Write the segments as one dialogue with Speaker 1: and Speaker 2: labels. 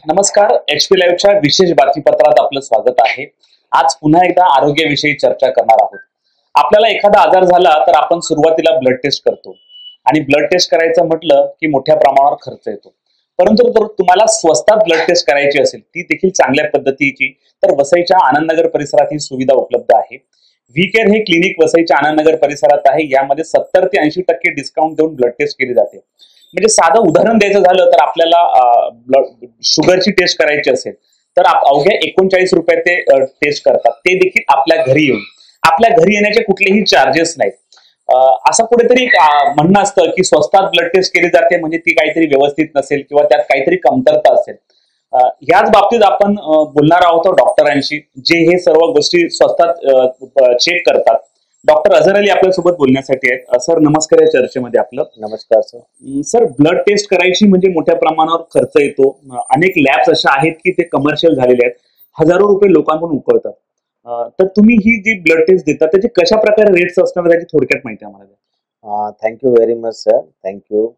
Speaker 1: नमस्कार. HP लाईव्हच्या विशेष बातमीपत्रात आपलं स्वागत आहे. आज पुन्हा एकदा आरोग्याविषयी चर्चा करणार आहोत. आपल्याला एखादा आजार झाला तर आपण सुरुवातीला ब्लड टेस्ट करतो आणि ब्लड टेस्ट करायचं म्हटलं की मोठ्या प्रमाणावर खर्च येतो. परंतु जर तुम्हाला स्वस्तात ब्लड टेस्ट करायची असेल, ती देखील चांगल्या पद्धतीची, तर वसईच्या आनंदनगर परिसरात ही सुविधा उपलब्ध आहे. व्ही केअर हे क्लिनिक वसईच्या आनंदनगर परिसरात आहे. यामध्ये 70 ते 80% डिस्काउंट देऊन ब्लड टेस्ट केली जाते. म्हणजे साधं उदाहरण द्यायचं झालं तर आपल्याला ब्लड शुगरची टेस्ट करायची असेल तर अवघ्या 39 रुपये ते टेस्ट करतात. ते देखील आपल्या घरी येऊन. आपल्या घरी येण्याचे कुठलेही चार्जेस नाहीत. असं कुठेतरी म्हणणं असतं की स्वस्तात ब्लड टेस्ट केली जाते म्हणजे ती काहीतरी व्यवस्थित नसेल किंवा त्यात काहीतरी कमतरता असेल. ह्याच बाबतीत आपण बोलणार आहोत डॉक्टरांशी, जे हे सर्व गोष्टी स्वस्तात चेक करतात. डॉक्टर अझर अली आपल्यासोबत बोलण्यासाठी आहेत. सर नमस्कार. या चर्चेमध्ये आपलं
Speaker 2: नमस्कार सर.
Speaker 1: सर, ब्लड टेस्ट करायची म्हणजे मोठ्या प्रमाणावर खर्च येतो. अनेक लॅब्स अशा आहेत की ते कमर्शियल झालेले आहेत. हजारो रुपये लोकांकडून उकळतात. तर तुम्ही ही जी ब्लड टेस्ट देता त्याचे कशा प्रकारे रेट्स असणार त्याची थोडक्यात माहिती आम्हाला द्या.
Speaker 2: Thank you very much sir. Thank you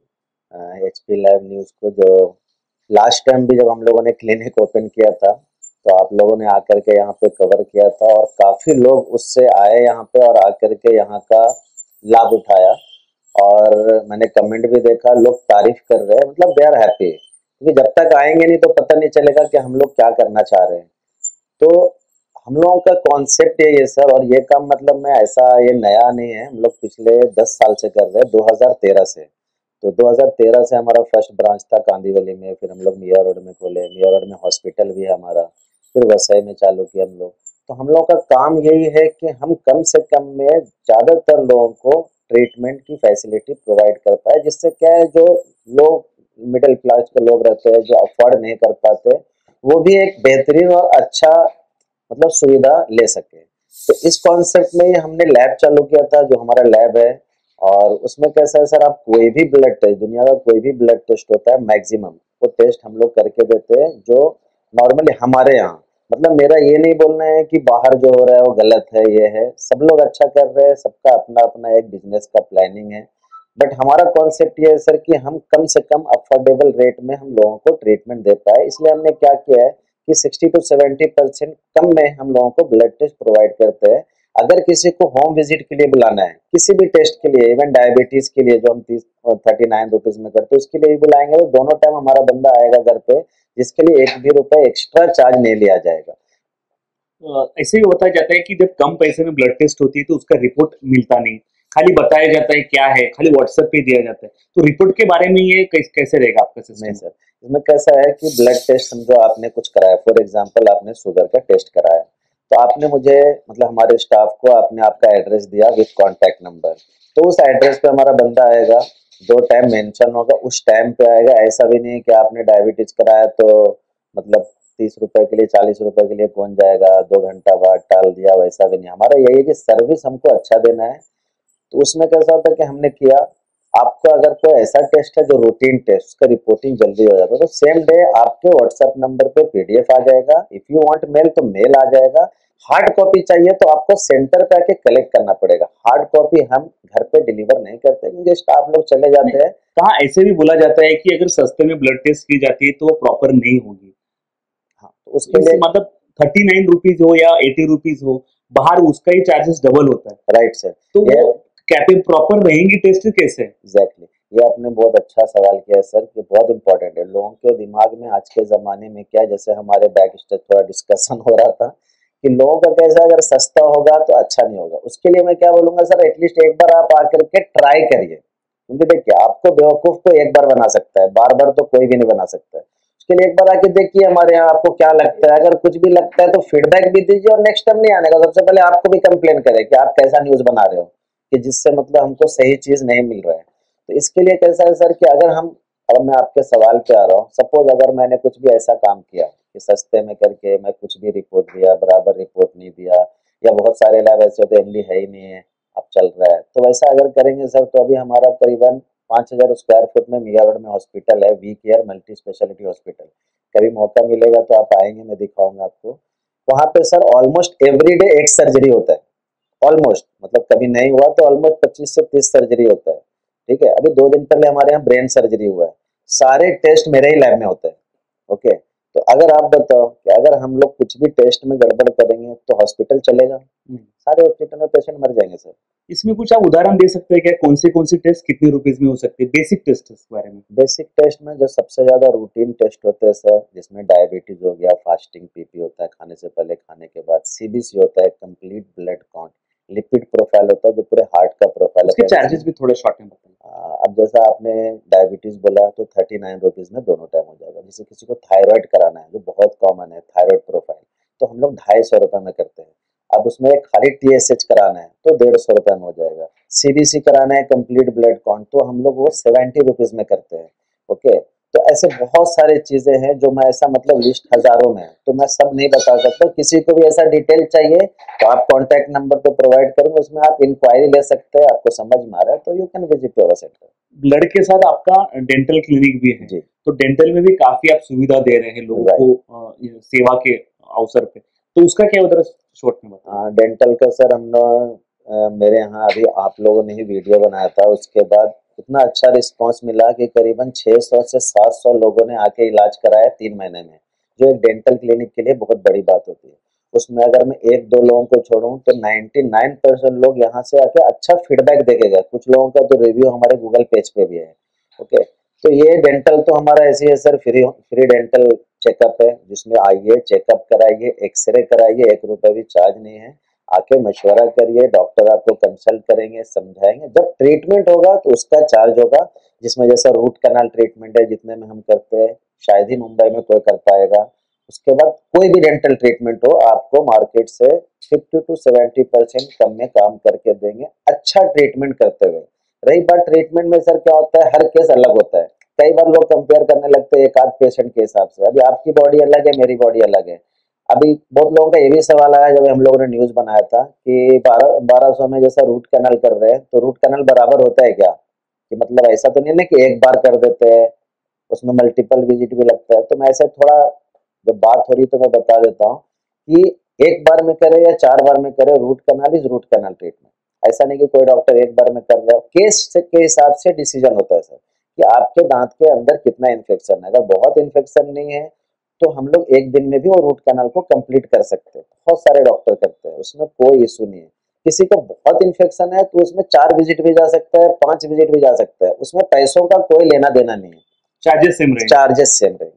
Speaker 2: HP live news को, जो लास्ट टाइम भी जब हम लोगों ने क्लिनिक ओपन किया था तो आप लोगों ने आकर के यहाँ पे कवर किया था और काफ़ी लोग उससे आए यहाँ पे और आकर के यहाँ का लाभ उठाया. और मैंने कमेंट भी देखा, लोग तारीफ कर रहे हैं, मतलब दे आर हैप्पी, क्योंकि जब तक आएंगे नहीं तो पता नहीं चलेगा कि हम लोग क्या करना चाह रहे हैं. तो हम लोगों का कॉन्सेप्ट यही है सर, और ये काम मतलब मैं ऐसा, ये नया नहीं है, हम लोग पिछले 10 साल से कर रहे हैं, 2013 से. तो 2013 से हमारा फर्स्ट ब्रांच था कांदीवली में, फिर हम लोग मिया रोड में खोले, मिया रोड में हॉस्पिटल भी है हमारा, फिर वसई में चालू किया हम लोग. तो हम लोग का काम यही है कि हम कम से कम में ज़्यादातर लोगों को ट्रीटमेंट की फैसिलिटी प्रोवाइड कर पाए, जिससे क्या है, जो लोग मिडिल क्लास के लोग रहते हैं जो अफोर्ड नहीं कर पाते, वो भी एक बेहतरीन और अच्छा मतलब सुविधा ले सके. तो इस कॉन्सेप्ट में ही हमने लैब चालू किया था, जो हमारा लैब है. और उसमें कैसा है सर, आप कोई भी ब्लड टेस्ट, दुनिया का कोई भी ब्लड टेस्ट होता है मैक्सिमम, वो टेस्ट हम लोग करके देते हैं, जो नॉर्मली हमारे यहाँ, मतलब मेरा ये नहीं बोलना है कि बाहर जो हो रहा है वो गलत है, ये है, सब लोग अच्छा कर रहे हैं, सबका अपना अपना एक बिजनेस का प्लानिंग है. बट हमारा कॉन्सेप्ट ये है सर कि हम कम से कम अफोर्डेबल रेट में हम लोगों को ट्रीटमेंट दे पाए. इसलिए हमने क्या किया है कि 60 to 70% कम में हम लोगों को ब्लड टेस्ट प्रोवाइड करते हैं. अगर किसी को होम विजिट के लिए बुलाना है, किसी भी टेस्ट के लिए, इवन डायबिटीज के लिए जो हम 39 रुपीज में करते हैं, उसके लिए भी बुलाएंगे तो दोनों टाइम हमारा बंदा आएगा घर पे, जिसके लिए एक भी रुपए एक्स्ट्रा चार्ज नहीं लिया जाएगा.
Speaker 1: ऐसे भी बताया जाता है कि जब कम पैसे में ब्लड टेस्ट होती है तो उसका रिपोर्ट मिलता नहीं, खाली बताया जाता है क्या है, खाली व्हाट्सएप पे दिया जाता है. तो रिपोर्ट के बारे में ये कैसे रहेगा आपका
Speaker 2: नहीं
Speaker 1: सिस्टम?
Speaker 2: सर, इसमें कैसा है कि ब्लड टेस्ट समझो आपने कुछ कराया, फॉर एग्जांपल आपने शुगर का टेस्ट कराया, तो आपने मुझे, मतलब हमारे स्टाफ को आपने आपका एड्रेस दिया विद कॉन्टैक्ट नंबर, तो उस एड्रेस पे हमारा बंदा आएगा, जो टाइम मेंशन होगा उस टाइम पे आएगा. ऐसा भी नहीं है कि आपने डायबिटीज कराया तो मतलब 30 रुपए के लिए, 40 रुपए के लिए पहुंच जाएगा, 2 घंटा बाद टाल दिया, वैसा भी नहीं. हमारा यही है कि सर्विस हमको अच्छा देना है. तो उसमें कैसा होता है कि हमने किया, आपको अगर कोई ऐसा टेस्ट है जो रूटीन टेस्ट, उसका रिपोर्टिंग जल्दी हो जाता है, तो सेम डे आपके व्हाट्सएप नंबर पे PDF आ जाएगा. इफ यू वांट मेल तो मेल आ जाएगा. हार्ड कॉपी चाहिए तो आपको सेंटर पे आके कलेक्ट करना पड़ेगा. हार्ड कॉपी हम घर पे डिलीवर नहीं करते, क्योंकि स्टाफ लोग चले जाते हैं.
Speaker 1: कहाँ ऐसे भी बोला जाता है कि अगर सस्ते में ब्लड टेस्ट की जाती है तो वो प्रॉपर नहीं होगी.
Speaker 2: हाँ, तो उसके लिए
Speaker 1: मतलब 39 रुपीज हो या 80 रुपीज हो, बाहर उसका ही चार्जेस डबल होता है.
Speaker 2: Right sir.
Speaker 1: तो वो कैपेबल प्रॉपर रहेंगी टेस्ट कैसे?
Speaker 2: एग्जैक्टली, ये आपने बहुत अच्छा सवाल किया है सर, कि बहुत इंपॉर्टेंट है. लोगों के दिमाग में आज के जमाने में क्या है, जैसे हमारे बैक स्टेज थोड़ा डिस्कशन हो रहा था कि लोगों का कैसा, अगर सस्ता होगा तो अच्छा नहीं होगा. उसके लिए मैं क्या बोलूंगा सर, एटलीस्ट एक बार आप आकर के ट्राई करिए, क्योंकि देखिए आपको बेवकूफ तो एक बार बना सकता है, बार बार तो कोई भी नहीं बना सकता है. उसके लिए एक बार आके देखिए हमारे यहाँ, आपको क्या लगता है. अगर कुछ भी लगता है तो फीडबैक भी दीजिए, और नेक्स्ट टाइम नहीं आने का, सबसे पहले आपको भी कंप्लेन करें कि आप कैसा न्यूज बना रहे हो, कि जिससे मतलब हमको सही चीज नहीं मिल रहा है. तो इसके लिए कैसा है सर कि अगर हम, अब मैं आपके सवाल पे आ रहा हूँ, सपोज अगर मैंने कुछ भी ऐसा काम किया कि सस्ते में करके मैं कुछ भी रिपोर्ट दिया, बराबर रिपोर्ट नहीं दिया, या बहुत सारे लैब ऐसे होते MD है ही नहीं है, अब चल रहा है, तो वैसा अगर करेंगे सर, तो अभी हमारा करीबन 5000 स्क्वायर फुट में मिया रोड में हॉस्पिटल है, we care multi speciality hospital. कभी मौका मिलेगा तो आप आएंगे, मैं दिखाऊंगा आपको. वहाँ पे सर ऑलमोस्ट एवरीडे एक सर्जरी होता है. ऑलमोस्ट, मतलब कभी नहीं हुआ तो ऑलमोस्ट 25 से 30 सर्जरी होता है. ठीक है, अभी 2 दिन पहले हमारे यहाँ ब्रेन सर्जरी हुआ है. सारे टेस्ट मेरे ही लैब में होते हैं. ओके, तो तो अगर आप बताओ कि अगर हम लोग कुछ भी टेस्ट में गड़बड़ करेंगे तो हॉस्पिटल चलेगा? सारे हॉस्पिटल में पेशेंट मर जाएंगे सर।
Speaker 1: इसमें कुछ आप उदाहरण दे सकते हैं क्या, कौन सी टेस्ट कितने रुपीज में हो सकती है, बेसिक टेस्ट के बारे में?
Speaker 2: बेसिक टेस्ट में जो सबसे ज्यादा रूटीन टेस्ट होते हैं सर, जिसमें डायबिटीज हो गया, फास्टिंग पीपी होता है खाने से पहले, खाने के बाद, सीबीसी होता है, complete blood count, lipid profile होता है जो पूरे हार्ट का प्रोफाइल
Speaker 1: उसके
Speaker 2: होता है।
Speaker 1: चार्जेस भी थोड़े शॉर्ट में बताइए।
Speaker 2: अब जैसा आपने डायबिटीज बोला तो 39 रुपीज में दोनों टाइम हो जाएगा। जैसे किसी को थायराइड कराना है जो बहुत कॉमन है, थायराइड प्रोफाइल, तो हम लोग 250 रुपए में करते हैं। अब उसमें खाली TSH कराना है तो 150 रुपए में हो जाएगा। CBC कराना है कंप्लीट ब्लड काउंट तो हम लोग वो 70 रुपीज में करते हैं। ओके, तो ऐसे बहुत सारे चीजें हैं जो मैं ऐसा मतलब लिस्ट हजारों में है, तो मैं सब नहीं बता सकता। किसी को भी ऐसा डिटेल चाहिए तो आप कॉन्टैक्ट नंबर तो प्रोवाइड करेंगे, उसमें आप इंक्वायरी ले सकते हैं। आपको समझ में आ रहा है तो you can visit our centre.
Speaker 1: Blood के साथ आपका डेंटल क्लिनिक भी है,
Speaker 2: जी,
Speaker 1: तो डेंटल में भी काफी आप सुविधा दे रहे हैं लोगों
Speaker 2: राइट।
Speaker 1: को सेवा के अवसर पे, तो उसका क्या उधर शॉर्ट में बताइए।
Speaker 2: डेंटल का सर हम लोग मेरे यहाँ अभी आप लोगों ने ही वीडियो बनाया था, उसके बाद इतना अच्छा रिस्पांस मिला कि करीबन 600 से 700 लोगों ने आके इलाज कराया 3 महीने में, जो एक डेंटल क्लिनिक के लिए बहुत बड़ी बात होती है। उसमें अगर मैं 1-2 लोगों को छोड़ूं तो 99% लोग यहाँ से आके अच्छा फीडबैक देके गए। कुछ लोगों का तो रिव्यू हमारे गूगल पेज पे भी है। ओके, तो ये डेंटल तो हमारा ऐसे है sir, free free dental checkup है, जिसमें आइए, चेकअप कराइए, एक्सरे कराइए, 1 रुपए भी चार्ज नहीं है। आके मशवरा करिए, डॉक्टर आपको कंसल्ट करेंगे, समझाएंगे। जब ट्रीटमेंट होगा तो उसका चार्ज होगा, जिसमें जैसा रूट कैनाल ट्रीटमेंट है जितने में हम करते हैं, शायद ही मुंबई में कोई कर पाएगा। उसके बाद कोई भी डेंटल ट्रीटमेंट हो, आपको मार्केट से 50 to 70% कम में काम करके देंगे, अच्छा ट्रीटमेंट करते हुए। रही बात ट्रीटमेंट में सर, क्या होता है, हर केस अलग होता है। कई बार लोग कंपेयर करने लगते हैं एक आध पेशेंट के हिसाब से। अभी आपकी बॉडी अलग है, मेरी बॉडी अलग है। अभी बहुत लोगों का ये भी सवाल आया जब हम लोगों ने न्यूज बनाया था कि 1200 में जैसा रूट कैनाल कर रहे हैं, तो रूट कैनाल बराबर होता है क्या? कि मतलब ऐसा तो नहीं है ना कि एक बार कर देते हैं, उसमें मल्टीपल विजिट भी लगता है। तो मैं ऐसे थोड़ा, जब बात हो रही तो मैं बता देता हूँ कि एक बार में करे या 4 बार में करे, root canal is root canal treatment. ऐसा नहीं कि कोई डॉक्टर एक बार में कर रहा है। केस के हिसाब से डिसीजन होता है सर, कि आपके दांत के अंदर कितना इन्फेक्शन है। अगर बहुत इन्फेक्शन नहीं है तो हम लोग एक दिन में भी वो रूट कैनाल को कंप्लीट कर सकते हैं। बहुत सारे डॉक्टर करते हैं, उसमें कोई इशू नहीं है। किसी को बहुत इन्फेक्शन है तो उसमें 4 विजिट भी जा सकता है, 5 विजिट भी जा सकता है। उसमें पैसों का कोई लेना देना नहीं है,
Speaker 1: चार्जेस सेम रहेंगे?
Speaker 2: चार्जेस सेम रहेंगे।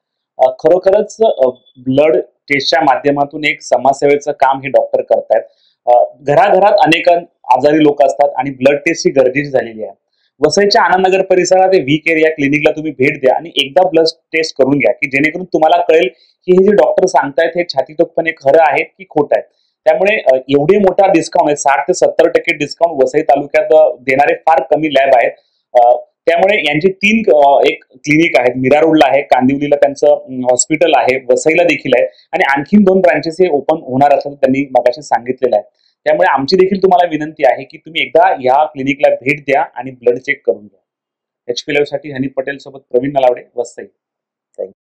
Speaker 1: खरोखरच ब्लड टेस्टच्या माध्यमातून एक समाजसेवेचं काम हे डॉक्टर करतायत। घराघरात अनेक आजारी लोक असतात आणि ब्लड टेस्ट ही गरजेची झालेली आहे। वसईच्या आनंदनगर परिसरात वीक एरिया क्लिनिकला तुम्ही भेट द्या आणि एकदा ब्लड टेस्ट करून घ्या, की जेणेकरून तुम्हाला कळेल की हे जे डॉक्टर सांगतायत हे छातीतोपपणे खरं आहे की खोटं आहे। त्यामुळे एवढे मोठा डिस्काउंट आहे, 60 ते 70% डिस्काउंट वसई तालुक्यात देणारे फार कमी लॅब आहेत। त्यामुळे यांची 3 एक क्लिनिक आहेत, मीरा रोडला आहे, कांदिवलीला त्यांचं हॉस्पिटल आहे, वसईला देखील आहे आणि आणखीन 2 ब्रांचेस हे ओपन होणार असल्याचं त्यांनी मगाशी सांगितलेलं आहे। त्यामुळे आमची देखील तुम्हाला विनंती आहे की तुम्ही एकदा या क्लिनिकला भेट द्या आणि ब्लड चेक करून घ्या। HP लाईव्ह साठी हनी पटेल सोबत प्रवीण नलावडे, वसई।
Speaker 2: थँक्यू.